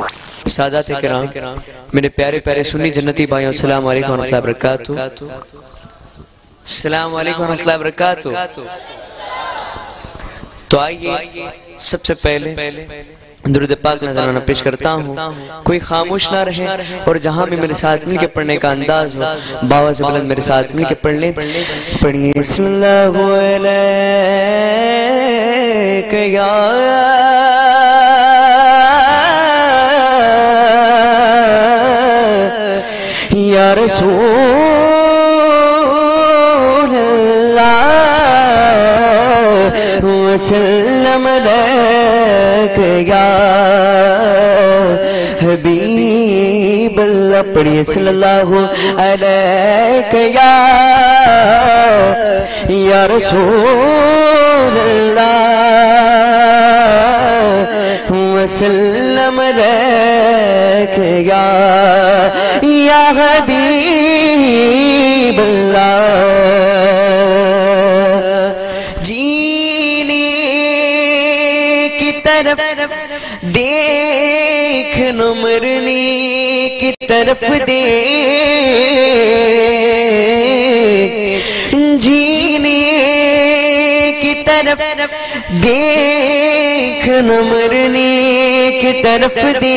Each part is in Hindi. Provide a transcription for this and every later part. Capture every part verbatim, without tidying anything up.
सादात किराम, मेरे प्यारे प्यारे सुन्नी जन्नती भाइयों, अस्सलाम वालेकुम रहमतुल्लाहि व बरकातुहू। अस्सलाम वालेकुम रहमतुल्लाहि व बरकातुहू। तो आइए सबसे पहले दुरूद पाक नज़राना पेश करता हूँ। कोई खामोश ना रहे और जहाँ भी मेरे साथ मिलके पढ़ने का अंदाज हो, बाबा से बुलंद मेरे साथ मिलके पढ़ लें। पढ़िए सल्लल्लाहु अलैहि या रसूल अल्लाह वसल्लम अलैका या हबीब अल्लाह। पढ़िए सल्लल्लाहु अलैका या रसूल अल्लाह वसल्लम अलैका या हबीब अल्लाह। जीने की तरफ देख न मरने की तरफ देख, जीने की तरफ देख न मरने की तरफ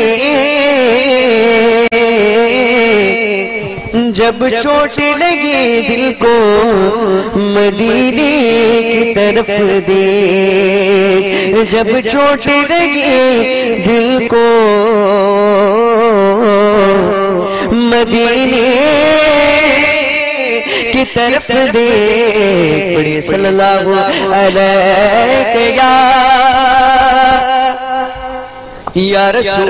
देख। जब चोट लगे दिल को मदीने की तरफ देख, जब चोट लगे दिल को मदीने की तरफ देख। पढ़िए सल्लल्लाहु अलैहि या रसूल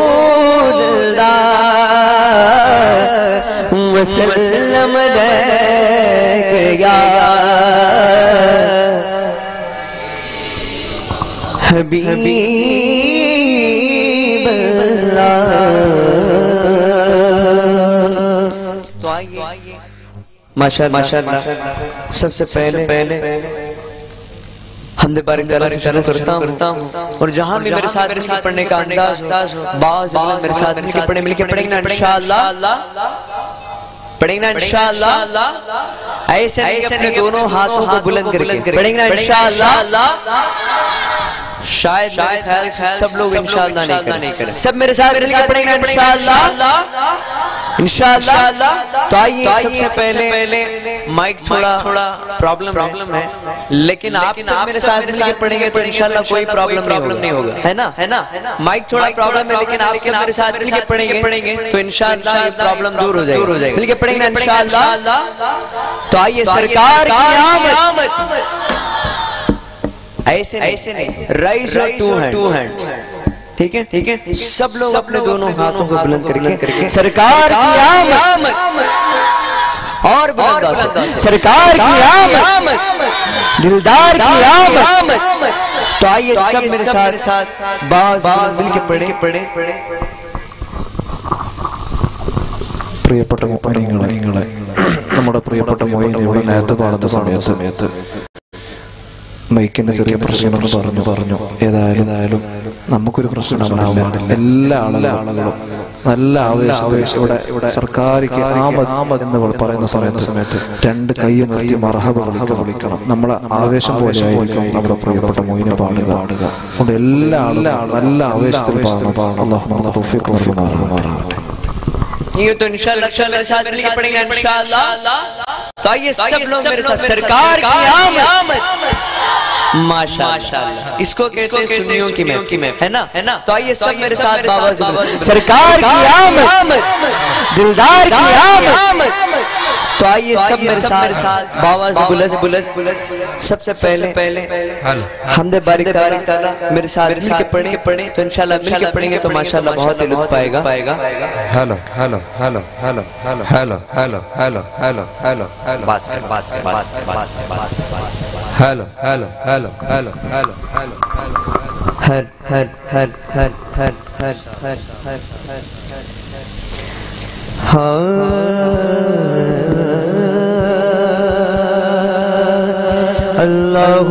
अल्लाह वसल्लम अलैका या हबीब अल्लाह। तो आइए माशाअल्लाह माशाअल्लाह सबसे पहले पहले हमदे बारिक ताला से शुरू करता हूँ। और जहाँ भी मेरे साथ मेरे साथ पढ़ने का अंदाज हो, बाज़ मेरे साथ मिलके पढ़े मिलके पढ़ेंगे ना इंशाअल्लाह, पढ़ेंगे ना इंशाअल्लाह। ऐसे ऐसे ने दोनों हाथों को बुलंद करके पढ़ेंगे ना इंशाअल्लाह। शायद शायद सब लोग इंशाअल्लाह नहीं करें, सब मेरे साथ मेरे साथ पढ़ेंगे इंशाअल्लाह इंशाअल्लाह। तो आइए सबसे पहले पहले माइक थोड़ा थोड़ा प्रॉब्लम प्रॉब्लम है, लेकिन आप सब मेरे साथ मिलकर पढ़ेंगे तो इंशाअल्लाह कोई प्रॉब्लम प्रॉब्लम नहीं होगा, है ना है ना। माइक थोड़ा प्रॉब्लम है, लेकिन आप सब मेरे साथ मिलकर पढ़ेंगे पढ़ेंगे तो इंशाअल्लाह ये प्रॉब्लम दूर हो जाएगी, दूर हो जाएगी। मिलकर पढ़ेंगे इंशाअल्लाह। तो आइए सरकार की आमद ऐसे ऐसे नहीं, राइज और टू हैंड टू हैंड, ठीक है ठीक है। सब लोग अपने दोनों हाथों को बुलंद करके करके सरकार की आमद और बुलंद सरकार की आमद, दिलदार की आमद। तो आइए सब मेरे साथ साथ बाज़ मिलके पढ़े पढ़े पढ़े। പ്രിയപ്പെട്ട മുഅ്മിനീങ്ങളെ, നമ്മുടെ പ്രിയപ്പെട്ട മൊയ്ൻ ഇവിടെ നേരത്തെ പാടുന്ന സമയ സമയത്ത് മൈക്കിന്റെ ചെറിയ പ്രശ്നം പറഞ്ഞു പറഞ്ഞു ഏതായാലും ഏതായാലും നമുക്കൊരു പ്രശ്നം ഉണ്ടാവാറില്ല. എല്ലാ ആളുകളും നല്ല ആവേശം ഇവിടെ ഇവിടെ സർക്കാരിക്ക് ആമദ് ആമദ് എന്ന് പറയുന്ന സമയത്ത് സമയത്ത് രണ്ട് കൈയും നിർത്തി മർഹബ മർഹബ വിളിക്കണം. നമ്മളെ ആവേശം പോലെ ആയിരിക്കും നമ്മുടെ പ്രിയപ്പെട്ട മൊയ്നെ പാടുക പാടുക അതുകൊണ്ട് എല്ലാ ആളും നല്ല ആവേശത്തിൽ പാടണം പാടണം. അല്ലാഹു നമുക്ക് തൗഫീഖ് നൽകുമാറാവട്ടെ. ये तो इंशाअल्लाह मेरे साथ मिलकर पढ़ेंगे इंशाअल्लाह। तो आइए सब लोग मेरे साथ सरकार की आमद माशाअल्लाह, इसको कहते हैं सुन्नियों की महफिल, है ना है ना। तो आइए सब मेरे साथ बाबा सरकार की आमद, दिलदार की आमद। तो आइए सब मेरे साथ बाबा से बुलंद बुलंद सबसे पहले पहले हमदे बारिक ताला मेरे साथ मिलके पढ़े पढ़े तो इंशाअल्लाह मिलके पढ़ेंगे तो माशाअल्लाह बहुत ही लुत्फ आएगा पाएगा। Hello hello hello hello hello hello hello hello hello hello hello बस बस बस बस hello hello hello hello hello hello हर हर हर हर हर हर हर हर हर हाँ अल्लाह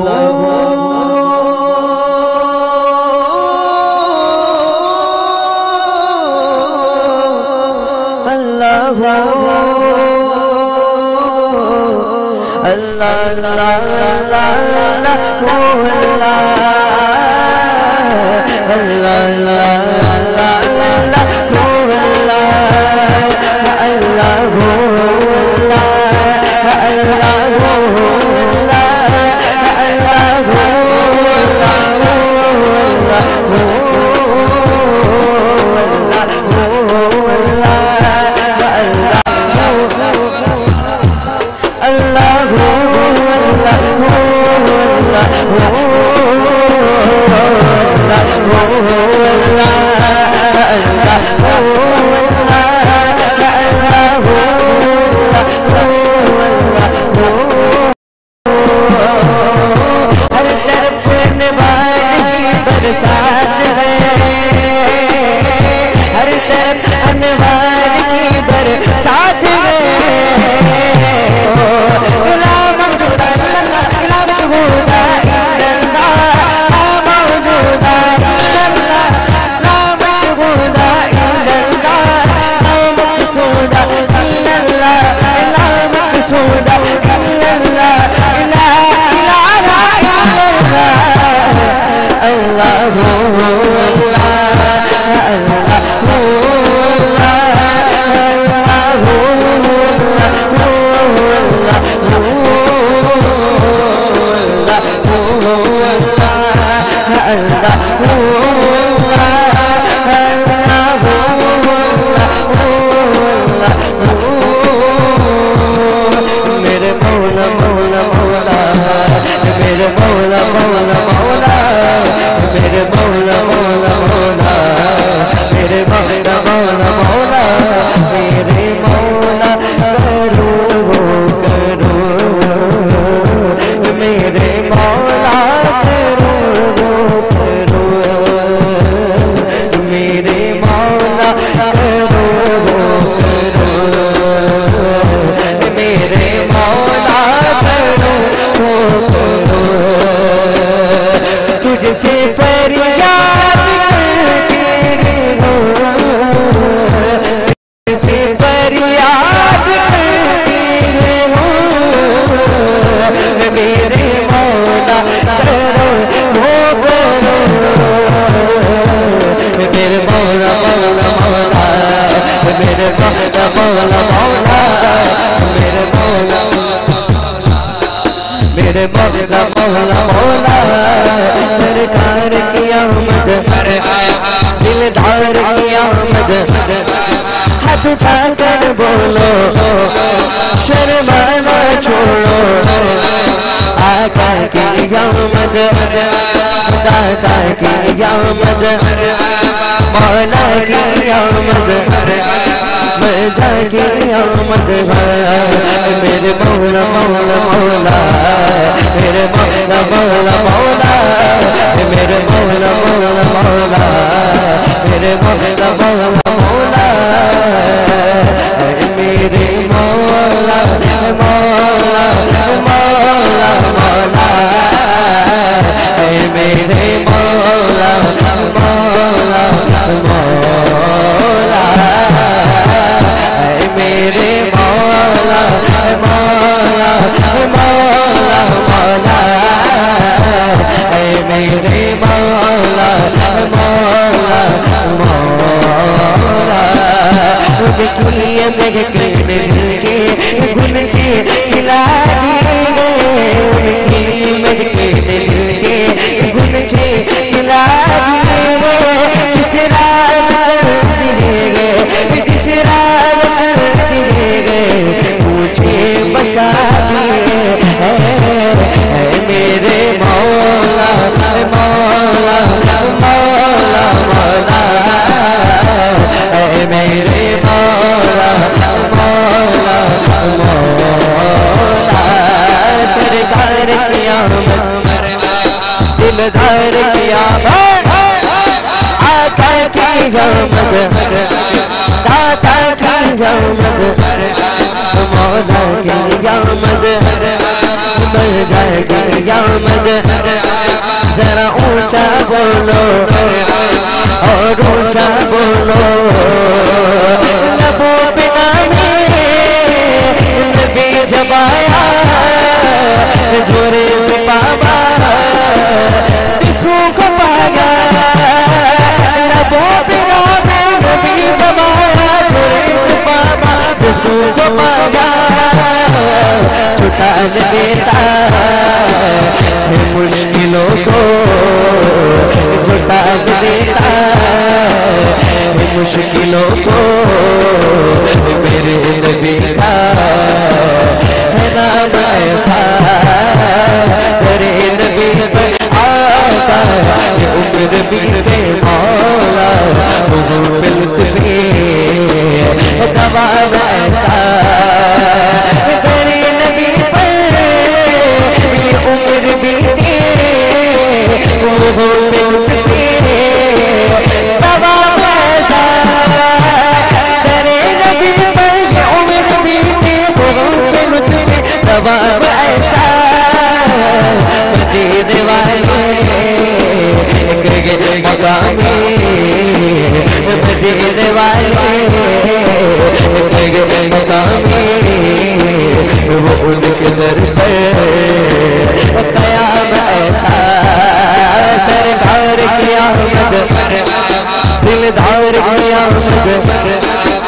जरा ऊंचा बोलो और ऊंचा बोलो लबों पे नामी जबाया जोरे से बाबा दिसू को पाया नबो बिना नबी जबाया जोरे से बाबा दिसू को पाया छुटा न देता है मुश्किलों को छुटा न देता है मुश्किलों को मेरे नबी का है नाम ऐसा तेरे नबी पर आता है उम्र बीते मौला बिलत पे दवा ऐसा तेरे नबी पर ये उम्र बीते वो बिलत पे दवा ऐसा तेरे नबी पर ये उम्र बीते वो बिलत पे दवा ऐसा मदीने वाले गए मकामी मदीने वाले गए मकामी वो उनके दर पर कयाम ऐसा सरकार की आमद दिलदार की आमद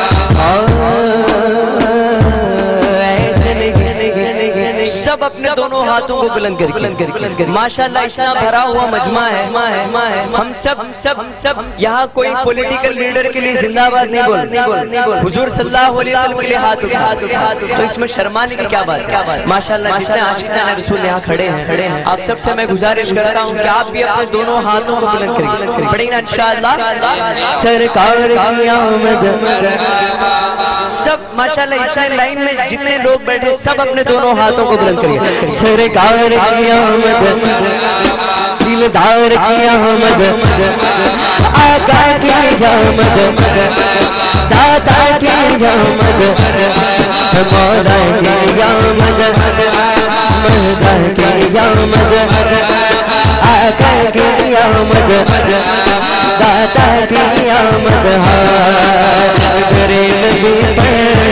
सब अपने दोनों हाथों को बुलंद करके माशाल्लाह इतना भरा हुआ मजमा है। हम सब हम सब हम सब यहाँ कोई पॉलिटिकल लीडर के लिए जिंदाबाद नहीं बोल हुजूर सल्लल्लाहु अलैहि वसल्लम के लिए हाथ उठा तो इसमें शर्माने की क्या बात क्या बात माशाल्लाह जितने आशिकाने रसूल यहाँ खड़े हैं खड़े हैं आप सबसे मैं गुजारिश करता हूँ कि आप भी अपने दोनों हाथों को बुलंद करें पढ़ेंगे ना इंशाअल्लाह सरकार की आमद सब माशाल्लाह इस लाइन में जितने लोग बैठे सब अपने दोनों हाथों को बुलंद करिए सरकार की आमद दिलदार की आमद आका की आमद दाता की आमद मौला की आमद मौला की आमद आका की आमद दाता की आमद तेरे नबी पर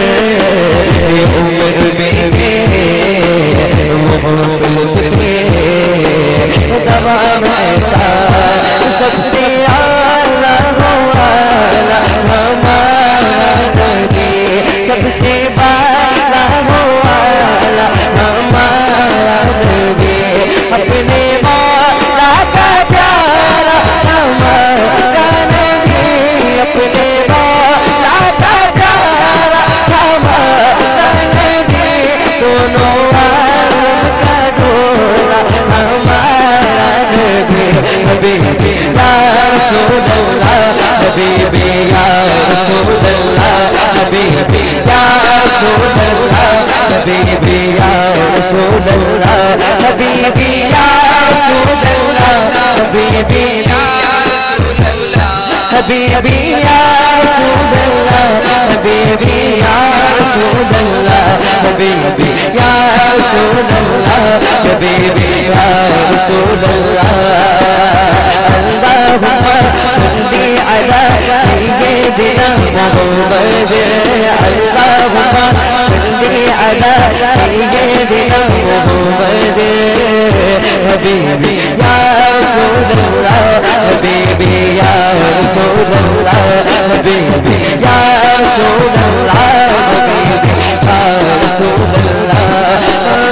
उम्र में दवा ऐसा सबसे आला वाला हमारा नबी सबसे बाला वाला हमारा नबी अपने मौला का प्यारा हमारा नबी अपने मौला का प्यारा हमारा नबी दोनों हबीबी या रसूल अल्लाह हबीबी या रसूल अल्लाह हबीबी या रसूल अल्लाह हबीबी या रसूल अल्लाह हबीबी या रसूल अल्लाह हबीबी या रसूल अल्लाह हबीबी या रसूल अल्लाह हबीबी या रसूल अल्लाह हबीबी या रसूल अल्लाह हबीबी या रसूल अल्लाह सल्ली अला सय्यिदिना मुहम्मद अल्लाहुम्मा सल्ली अला सय्यिदिना मुहम्मद हबीबी या रसूल अल्लाह हबीबी या रसूल अल्लाह हबीबी या रसूल अल्लाह हबीबी या रसूल अल्लाह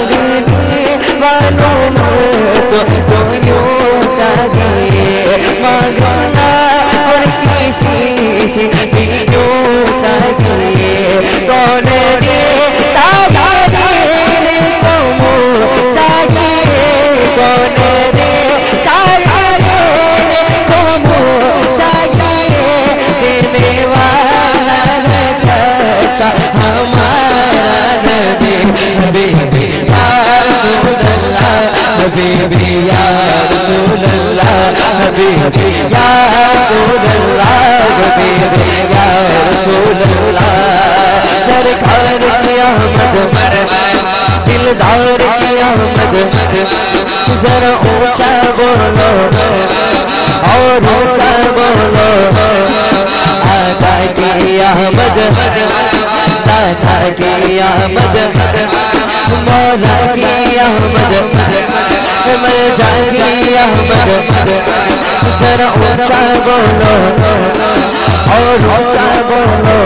वालों तो तो यूं चाहिए मांगना और किसी से भी क्यों चाहिए कौन देता देने को चाहिए कौन देता देने को चाहिए देने वाला सच्चा हमारा नबी हबीबी या रसूल अल्लाह हबीबी या रसूल अल्लाह हबीबी या रसूल अल्लाह हबीबी या रसूल अल्लाह सरकार की आमद दिलदार की आमद जरा ऊंचा बोलो और ऊंचा बोलो आका की आमद दाता की आमद मौला की आमद मर्जा की आमद जरा ऊंचा बोलो और ऊंचा बोलो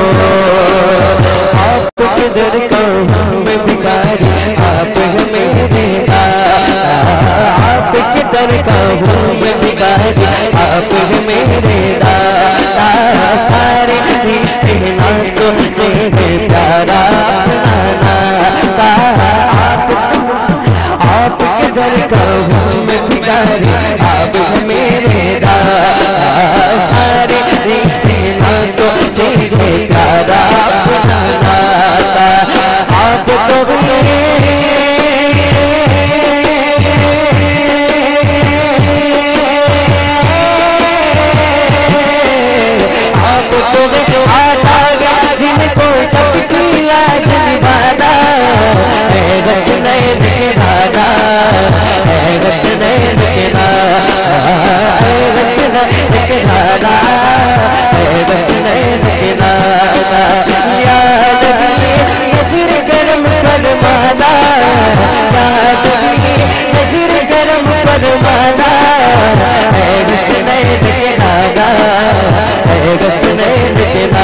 आप किधर का मैं भिखारी आप मेरे आप किधर का हूँ मैं भिखारी आप मेरे दाता सारे रिश्ते नातों से प्यारा नाता आप आप किधर का हूँ मैं भिखारी आप मेरे दाता सारे रिश्ते नातों से प्यारा नाता आप तो सबकी लाज निभाना है बस नहीं दिखाना है बस नहीं दिखाना है बस नहीं दिखाना है बस नहीं दिखाना याद भी नजर करम फरमाना याद भी नजर करम फरमाना है बस नहीं दिखाना है बस नहीं दिखाना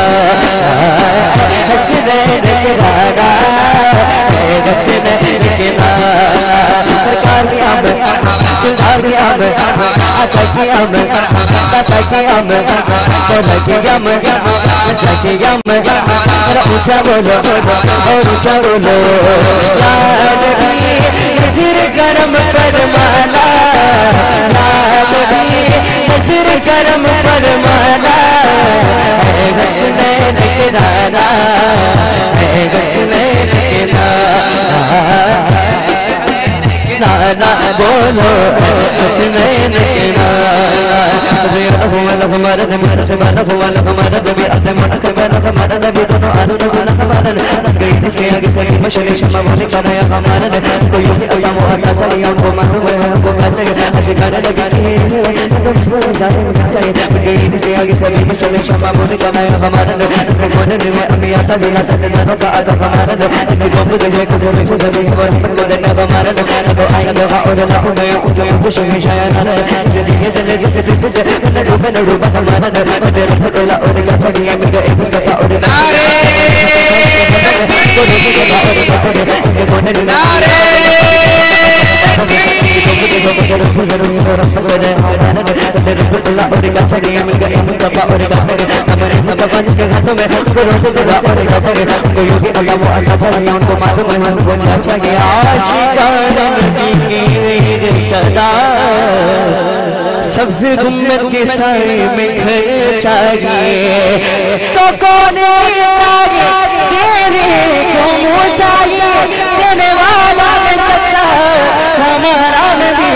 सरकार की आमद सरकार की आमद आता की आमद दाता की आमद मौला की आमद अच्छा की आमद जरा ऊंचा बोलो और ऊंचा बोलो याद भी नजर करम फरमाना याद भी नजर करम फरमाना है बस नहीं दिखाना है बस नहीं दिखाना ना बोलो बस नहीं दिखाना हमारा हमारा हमारा हमारा नबी अपने मन के बना हमारा नबी दोनों आलू नबी ना हमारा नबी इसके आगे सभी मशरी शमा बोले का नया हमारा नबी कोई भी अल्लाह मुहल्ला चले उनको मालूम है हमको क्या चाहिए अशिकार लगी है तो बोल जाए चाहिए कोई इसके आगे सभी मशरी शमा बोले का नया हमारा नबी कोने में अभी आता दिला तक ना का आता हमारा नबी इसके जो भी देखे कुछ भी सुन भी और हम को देना हमारा नबी तो आएगा तो और ना उन्हें उनको कुछ भी शायद ना ये दिखे चले जिसे तुझे न डूबे न डूबा हमारा नबी तेरे फतेला और क्या चाहिए मुझे एक सफा और नारे नारे सबसे गुम्बद के साए में घर चाहिए तो कौन देने को मुँह चाहिए देने वाला सच्चा हमारा नबी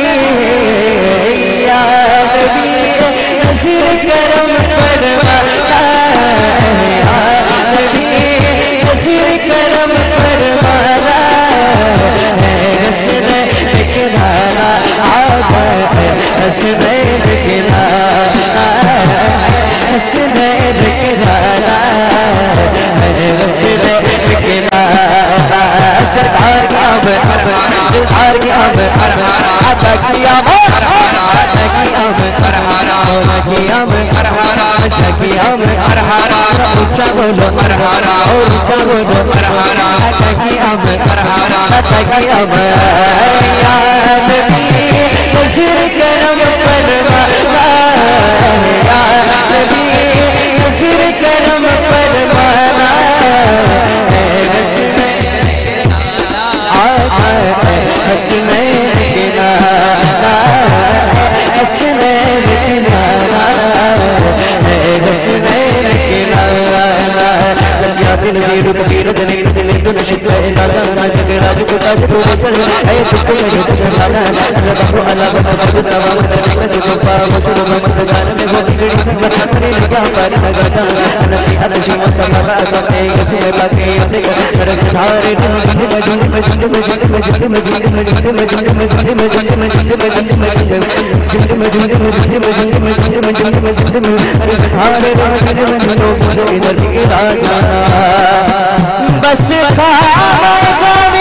याद भी नज़र करम फरमाता याद भी नज़र करम फरमाता है हसने दिखलाना आता है हसने दिखलाना हसने दिखलाना है हसने दिखलाना सरकार की आमद सरकार की आमद आता की आमद आता की आमद मौला की आमद अच्छा की आमद ऊंचा बोलो और ऊंचा बोलो आता की आमद आता की आमद याद भी नज़र करम फरमाना याद भी नज़र करम फरमाना हसने दिखलाना हसने दिखलाना हसने दिखलाना लगिया दिन वीर कबीर जने से ले तो शिकवा दादा राज के राज को ताज को सर है तुझको शहीद शहजादा अल्लाह को अल्लाह को खुदा वा मत से को पा मसुर मत जान में वो बिगड़ी खबर करे लगा पर लगाता नबी अदशी मसला का के से बाकी अपने कर सुधारे दिन दिन में दिन में दिन में दिन में दिन में दिन में दिन में दिन में दिन में दिन में दिन में दिन में दिन में जिंद में जिंद में जिंद में जिंद में जिंद में जिंद में जिंद में अरे सुधारे दिन में दिन में इधर की राज बस खावे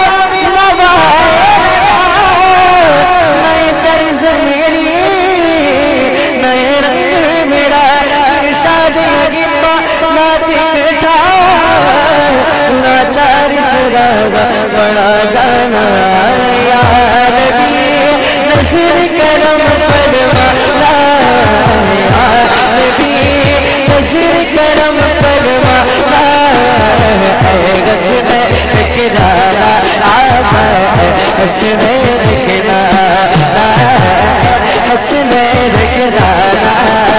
नए तर्ज मेरी नए रंग मेरा इरशाद गिब्बा ना दिखता ना चार सुरागा बड़ा जाना यार भी नजर करम परवाना यार भी नजर करम परवाना हसने किनारा हसने किनारा हसने किनारा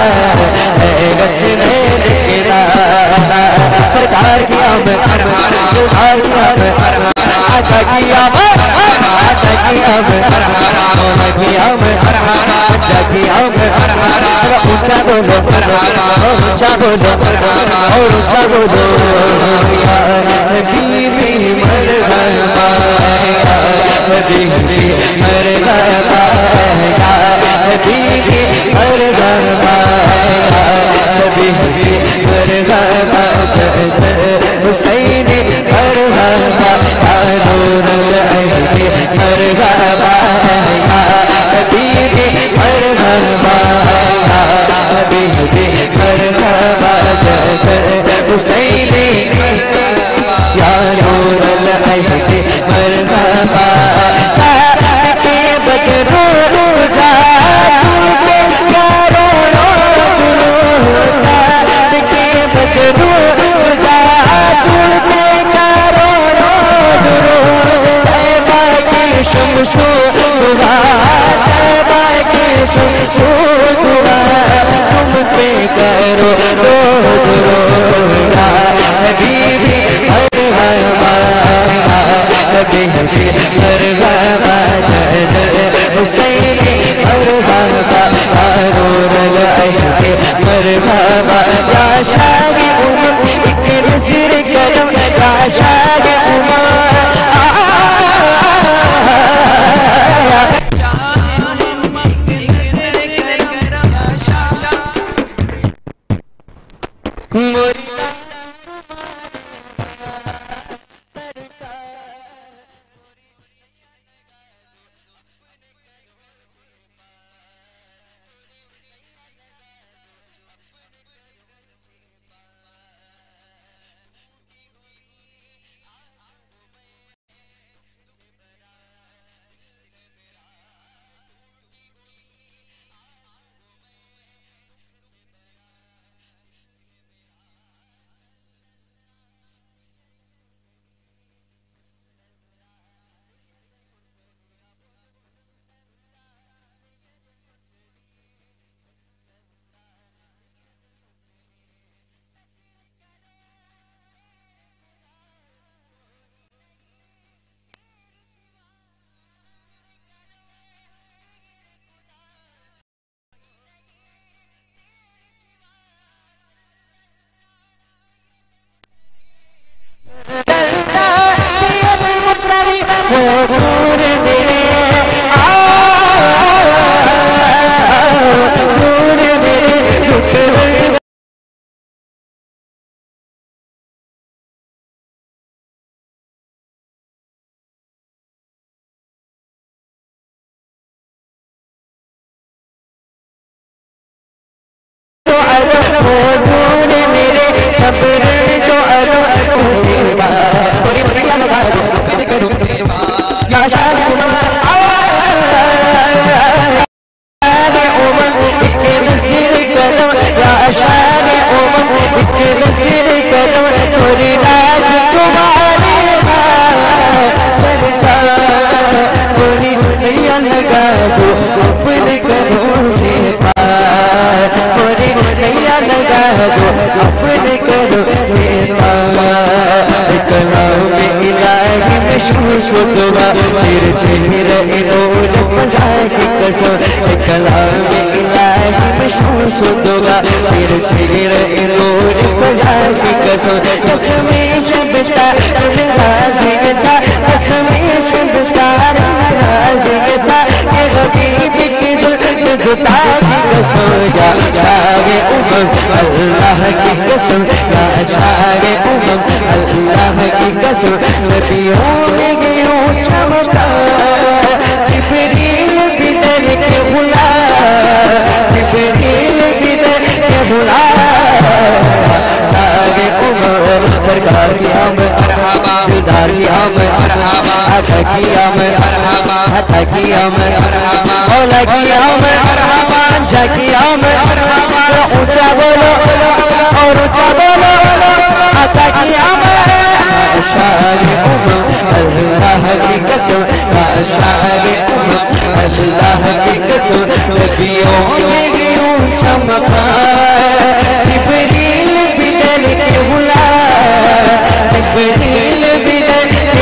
हसने किनारा सरकार की आमद सरकार की आमद आका की आमद आका की आमद मौला की आमद आका की आमद ऊंचा बोलो और ऊंचा बोलो और ऊंचा बोलो यार बीवी मरहबा यार बीवी मरहबा यार बीवी मरहबा यार बीवी मरहबा हुसैन मरहबा या नूरुल अहद मरहबा या बीवी मरहबा या बीवी मरहबा हुसैन या नूरुल अहद मरहबा के बदरू जा के बदरू जा शमशो दुआ तैबा की शमशो दुआ तुम पे करो दो दुआ हबीबी मरहबा हबीबी मरहबा हुसैन मरहबा नूरुल अहद मरहबा या शाह उम्म एक नज़र करम या शाह उम्म तेरे चेहरे नूर मजा की कसम कलाम इलाही मशहूर सुनूंगा तेरे चेहरे नूर मजा की कसम कसमें शब्दा राज़ी था कसमें शब्दा राज़ी था ये हबीब की जुल्फ़ की कसम या उमम अल्लाह की कसम या शारे उमम अल्लाह की कसम नबियों में यूं चमका जिब्रील बिदर के गुलाम जिब्रील बिदर के गुलाम शारे उमम सरकार की आमद मरहबा दिलदार की आमद मरहबा अता की आमद मरहबा अता की आमद मरहबा मौला की आमद मरहबा जा की आमद मरहबा ऊंचा बोलो और ऊंचा बोलो अता की आमद शारे उमम अल्लाह की कसम या शारे उमम अल्लाह की कसम नबियों में यूं चमका जिब्रील बिदर के गुलाम जिब्रील बिदर के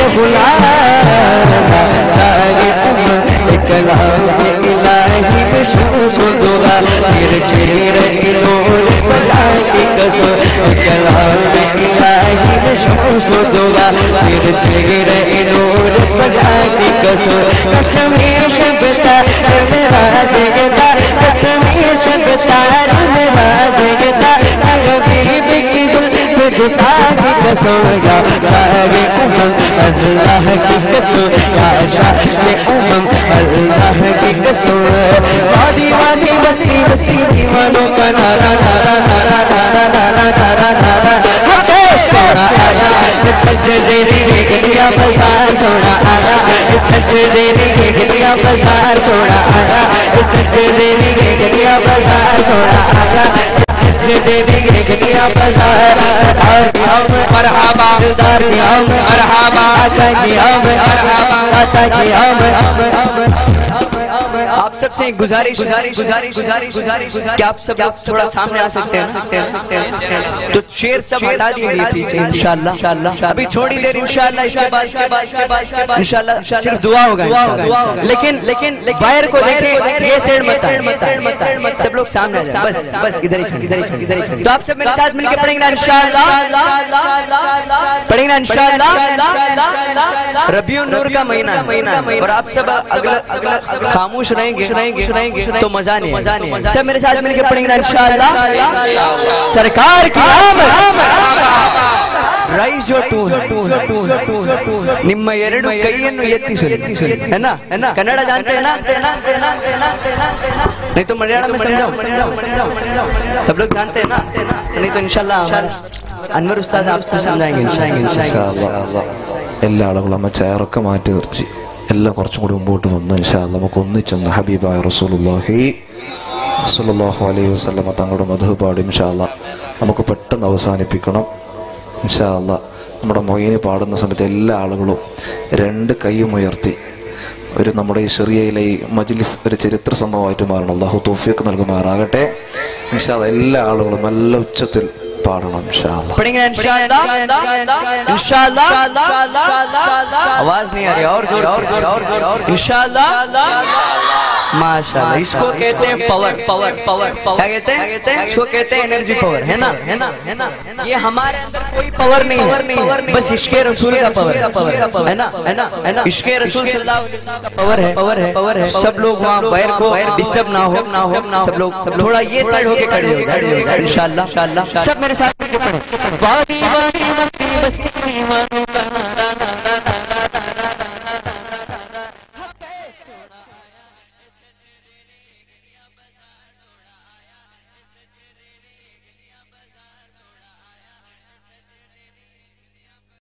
गुलाम शारे उमम कलाम इलाही में शम्स दुआ तेरे चेहरे की नूर बजा की कसम कलाम इलाही में शम्स दुआ तेरे चेहरे की नूर बजा की कसम कसमी शब्दा मेरा ज़िंदा कसमी शब्दा मेरा ज़िंदा हबीब की जुल्फ़ा की कसम या शारे उमम अल्लाह की कसम या शारे उमम अल्लाह की कसम वादी वादी बस्ती बस्ती दीवानों का नारा नारा नारा नारा नारा नारा नारा सोना आया सजदे दी गलियां बाजार सोना आया सजदे दी गलियां बाजार सोना आया सजदे दी गलियां बाजार सोना आया सजदे दी गलियां बाजार सरकार की आमद मरहबा दिलदार की आमद मरहबा अता की आमद मरहबा अता की आमद। आप सबसे एक गुजारिश गुजारिश गुजारिश गुजारिश गुजारिश कि आप सब लोग थोड़ा सामने आ सकते हैं सकते हैं सकते हैं सकते हैं तो चेयर सब हटा दीजिए पीछे इंशाल्लाह इंशाल्लाह अभी थोड़ी देर इंशाल्लाह इसके बाद इसके बाद इसके बाद इसके बाद इंशाल्लाह सिर्फ दुआ होगा लेकिन लेकिन बाहर को देखें ये साइड मत सब लोग सामने आ जाए बस बस इधर ही इधर ही इधर ही तो आप सब मेरे साथ मिलकर पढ़ेंगे ना इंशाल्लाह पढ़ेंगे ना इंशाल्लाह रबियुन नूर का महीना महीना और आप सब अगला अगला खामोश रहेंगे रहेंगे तो मजा नहीं मजा नहीं सब मेरे साथ मिलकर पढ़ेंगे इंशाल्लाह सरकार की आमद ರೈಸ್ ಟು ನಿಮ್ಮ ಎರಡು ಕೈಯನ್ನು ಎತ್ತಿಸಿ है ना है ना कन्नड़ जानते हैं ना नहीं तो मलयालम में समझाओ सब लोग जानते हैं ना नहीं तो इंशाल्लाह अनवर उस्ताद आपको समझाएंगे इंशाल्लाह എല്ലാ ആളുകളും നമ്മ ചെയറൊക്കെ മാറ്റി നിർത്തി എല്ലാം കുറച്ചും കൂടി മുമ്പോട്ട് വന്ന് ഇൻഷാല്ലാഹ് നമുക്ക് ഒന്നിച്ചൊന്ന് ഹബീബായ റസൂലുള്ളാഹി സ്വല്ലല്ലാഹു അലൈഹി വസല്ലം തങ്ങളുടെ മദ്ഹ് പാടി ഇൻഷാല്ലാഹ് നമുക്ക് പെട്ടെന്ന് അവസാനിപ്പിക്കണം ഇൻഷാല്ലാഹ് നമ്മുടെ മൊയ്നി പാടുന്ന സമയത്ത് എല്ലാ ആളുകളും രണ്ട് കൈയും ഉയർത്തി ഒരു നമ്മുടെ ഈ ശറിയയിലെ ഈ മജ്ലിസ് ഒരു ചരിത്ര സംഭവമായിട്ട് മാറണം അല്ലാഹു തൗഫീഖ് നൽകുമാറാകട്ടെ ഇൻഷാല്ലാഹ് എല്ലാ ആളുകളും നല്ല ഉച്ചത്തിൽ पाड़ना इंशाअल्लाह पढ़ेंगे इंशाअल्लाह इंशाअल्लाह आवाज नहीं आ रही और जोर और जोर और जोर इंशाअल्लाह माशाअल्लाह इसको कहते हैं पावर पावर पावर क्या कहते हैं इसको कहते हैं एनर्जी पावर है ना है ना है ना ये हमारे अंदर कोई पावर नहीं है बस इश्क़े रसूल का पावर है ना है ना है ना इश्क़े रसूल सल्लल्लाहु अलैहि वसल्लम का पावर है पावर है पावर है सब लोग वहाँ बाहर को डिस्टर्ब ना हो ना हो सब लोग सब थोड़ा ये साइड होके खड़े हो जाए इंशाअल्लाह इंशाअल्लाह सब मेरे साथ पढ़े वादी वादी मस्ती मस्ती